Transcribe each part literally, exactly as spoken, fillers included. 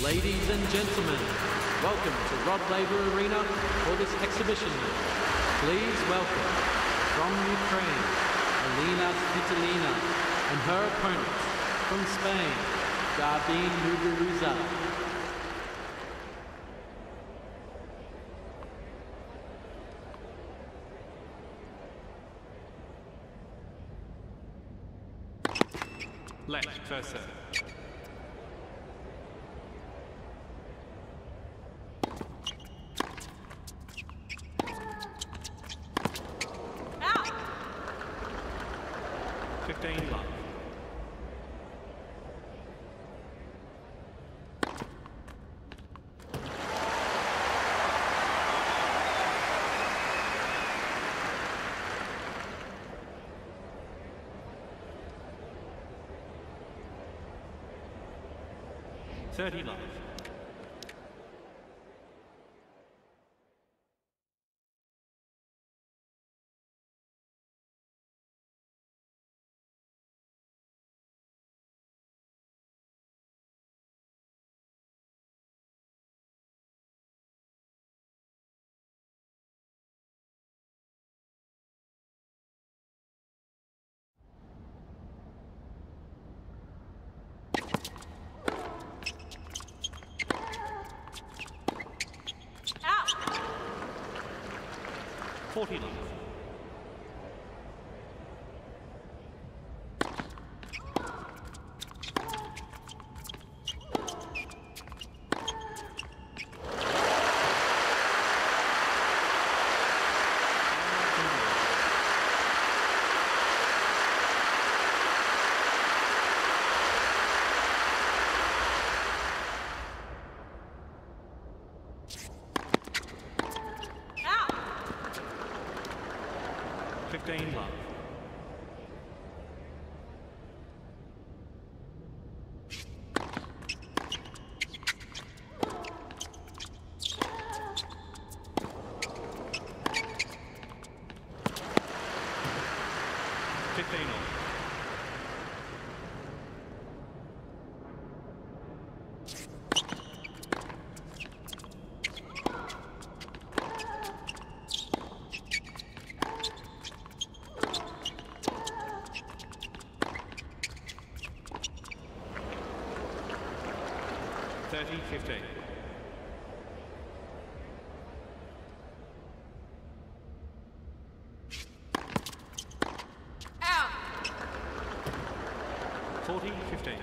Ladies and gentlemen, welcome to Rod Laver Arena for this exhibition match. Please welcome, from Ukraine, Elina Svitolina, and her opponents, from Spain, Garbine Muguruza. Left cursor. Out. fifteen love. thirty love. forty love. fifteen love. fifteen all. thirty fifteen. Out. forty fifteen.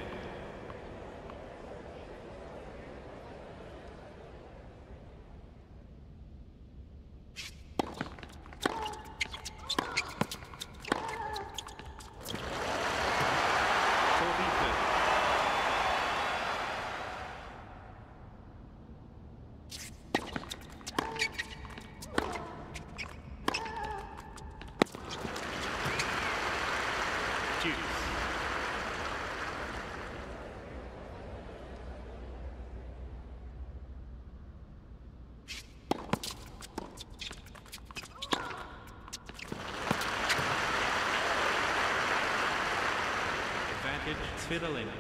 Juice. Advantage Svitolina.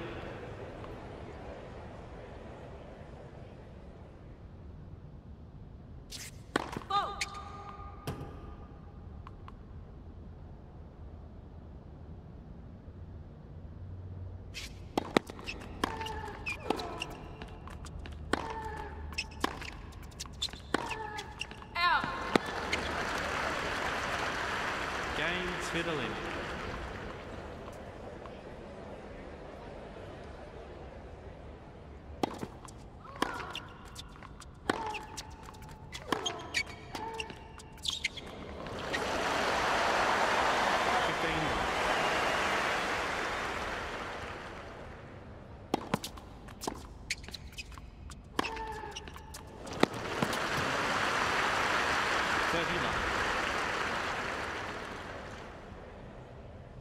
Vote. Out. Game Svitolina. thirty love.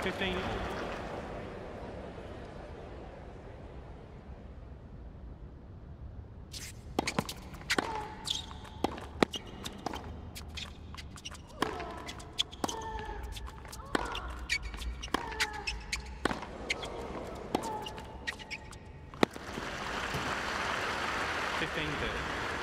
fifteen all. fifteen thirty.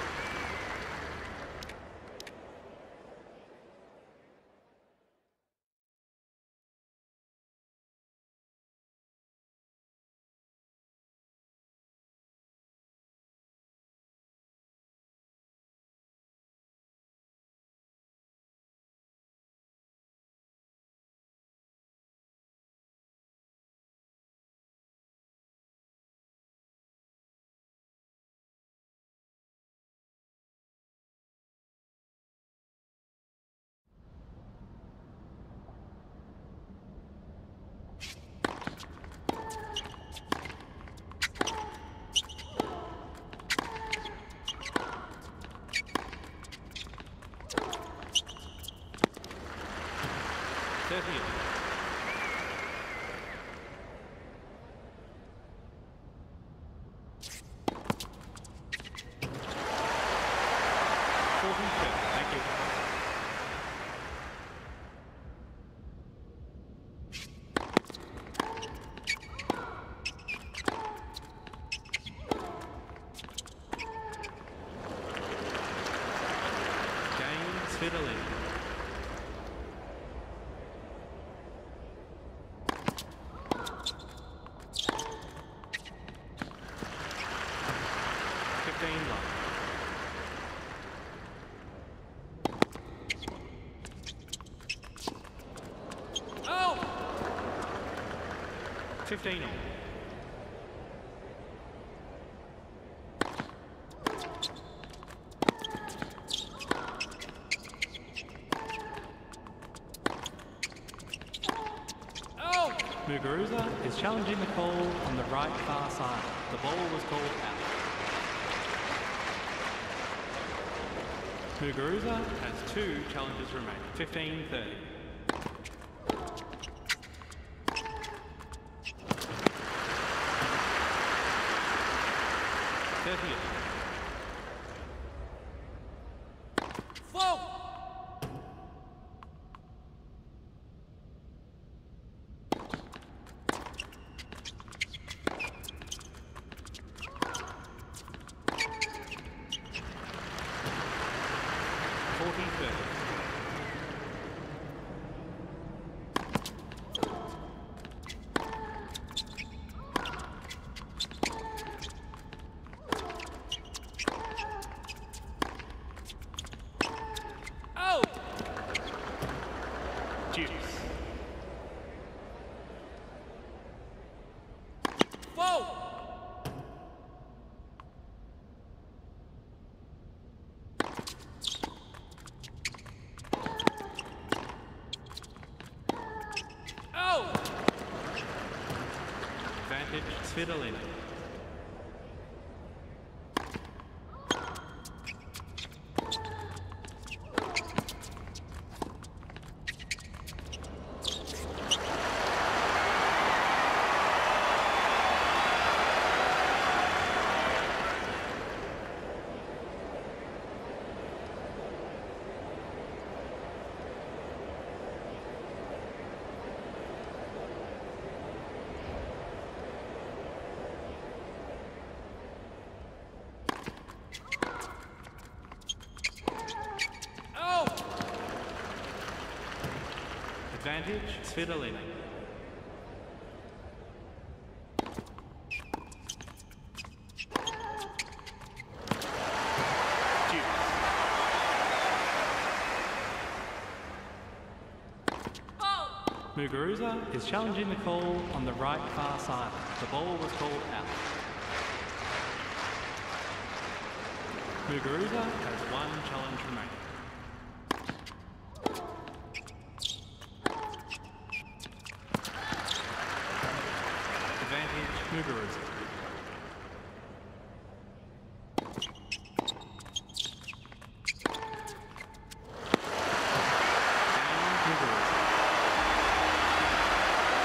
thirty. forty-two. Thank you. James Fiddling. fifteen love. Oh! fifteen all. Oh! Muguruza is challenging the call on the right far side. The ball was called out. Muguruza has two challenges remaining. fifteen thirty. thirty. Whoa! forty thirty. Oh! Deuce. Whoa! Oh! Advantage Svitolina. Oh! Advantage Svitolina. Deuce. Oh! Muguruza is challenging the call on the right far side. The ball was called out. Muguruza has one challenge remaining. Advantage Muguruza. Game Muguruza.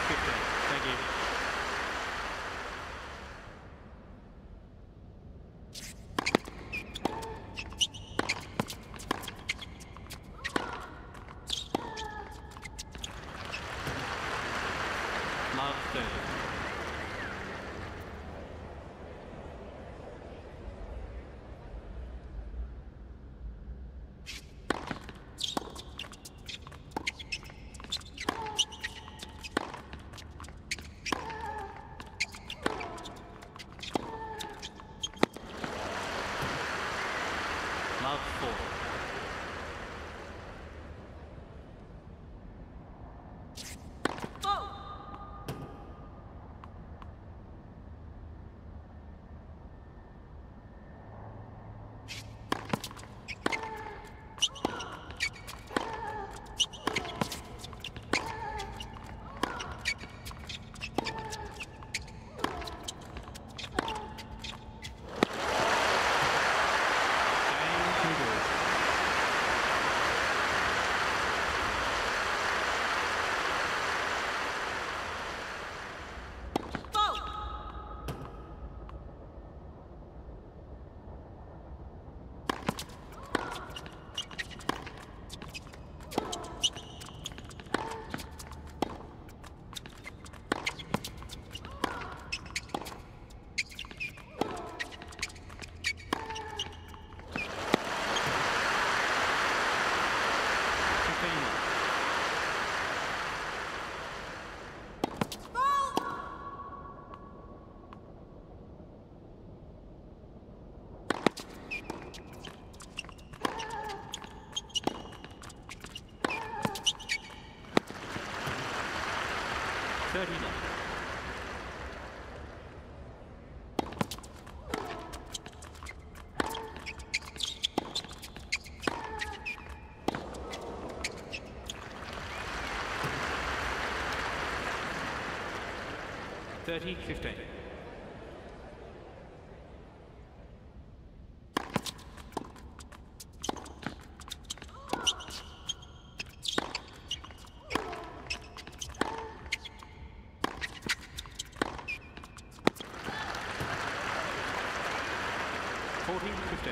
fifteen. Thank you. Love thirty. Love four. Foul. thirty left. thirty fifteen. forty fifteen.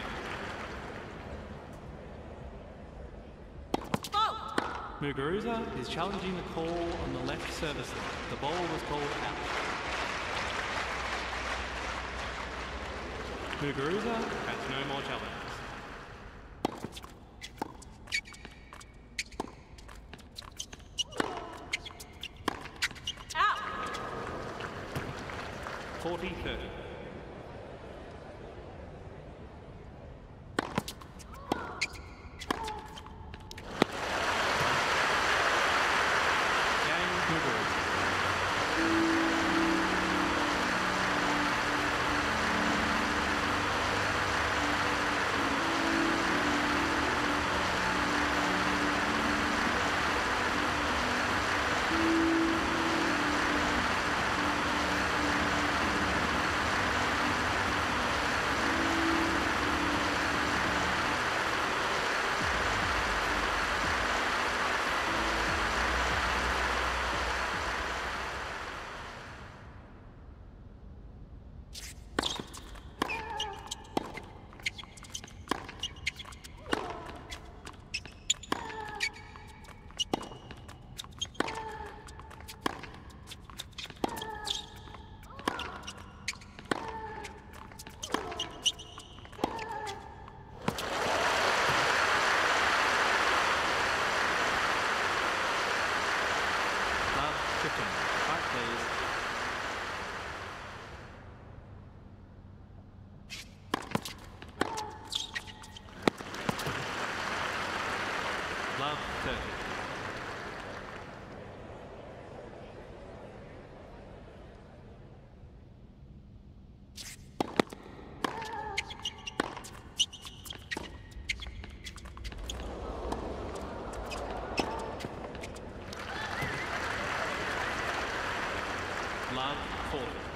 Muguruza is challenging the call on the left service line. The ball was called out. Muguruza has no more challenges. Out. forty thirty. fifteen. Fight, please. Love thirty. Love forty.